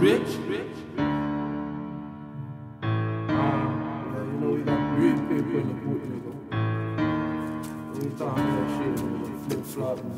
rich. You know we got real paper in the boot, nigga. We talking that shit, nigga. Flip flop and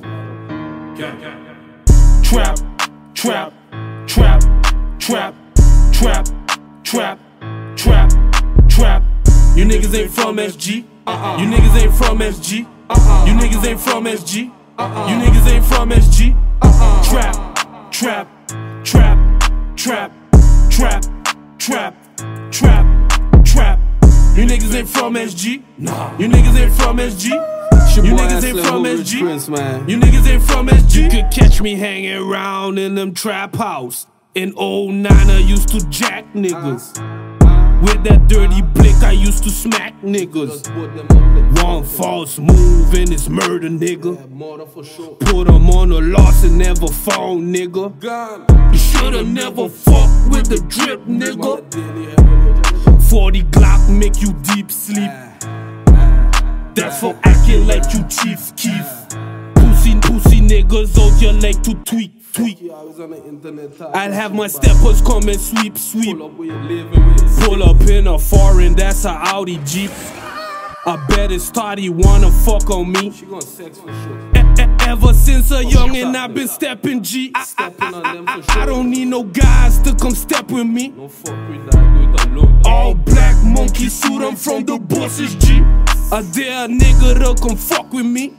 Trap, trap, trap, trap, trap, trap, trap, trap. You niggas ain't from SG. You niggas ain't from SG. You niggas ain't from SG. You niggas ain't from SG. Trap, trap, trap, trap, trap, trap, trap, trap. You niggas ain't from SG. You niggas ain't from SG. You niggas ain't from SG. You niggas ain't from SG. You could catch me hanging around in them trap house. In 09 I used to jack niggas. With that dirty blick I used to smack niggas. One false move and it's murder, nigga. Put them on a loss and never fall, nigga. You shoulda never fucked with the drip, nigga. 40 Glock make you deep sleep. That's for acting like you Chief Keef. Pussy niggas out your leg to tweak. I'll have my steppers come and sweep. Pull up in a foreign, that's a Audi Jeep. I bet it's Toddy wanna fuck on me. Ever since a youngin' I've been stepping G. I don't need no guys to come step with me. All black monkey suit, I'm from the bosses G. I dare a nigga to come fuck with me.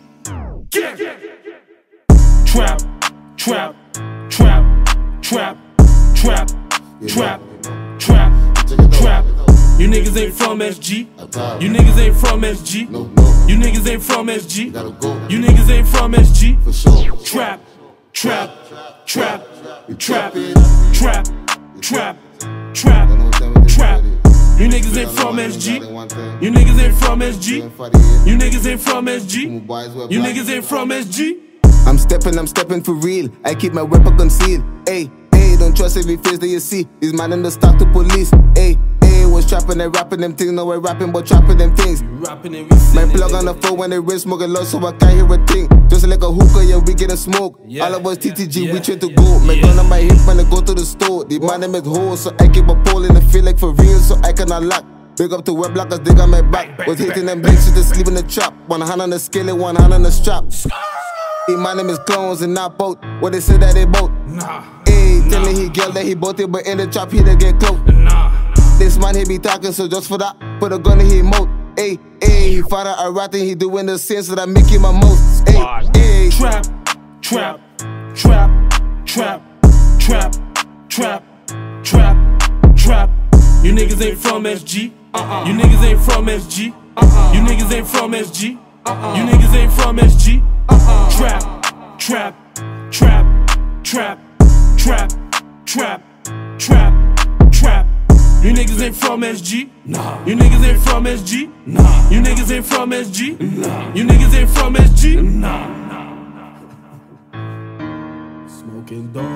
Trap, trap, trap, trap, trap, trap, trap, trap. You niggas ain't from SG. You niggas ain't from SG. You niggas ain't from SG. You niggas ain't from SG. Trap, trap, trap, trap, trap, trap, trap, trap. You niggas ain't from SG. You niggas ain't from SG. You niggas ain't from SG. You niggas ain't from SG. I'm stepping for real. I keep my weapon concealed. Ayy, don't trust every face that you see. These man in the stock to police. Ayy, was trapping and rapping them things. No way rapping, but trapping them things. My plug on the phone when they wrist smoking low, so I can't hear a thing. Just like a hookah, yeah, we get a smoke. All of us TTG, we train to go. My gun on my hip when I go to the store. The man them at home, so I keep a pole in the feel like for real, so I can unlock. Big up to web blockers, they got my back. Was hitting them bitches to sleep in the trap. One hand on the scale and one hand on the strap. My name is clones and not both. What they say that they both. Ayy, telling he girl that he both it, but in the trap he to get close. This man he be talking, so just for that, put a gun in his mouth. Ayy, he found out a rat and he doing the same, so that make him a most. Ayy, trap, trap, trap, trap, trap, trap, trap, trap. You niggas ain't from SG. You niggas ain't from SG. You niggas ain't from SG. You niggas ain't from SG. Trap, trap, trap, trap, trap, trap, trap, trap. You niggas ain't from SG. You niggas ain't from SG. You niggas ain't from SG. You niggas ain't from SG. smoking dope.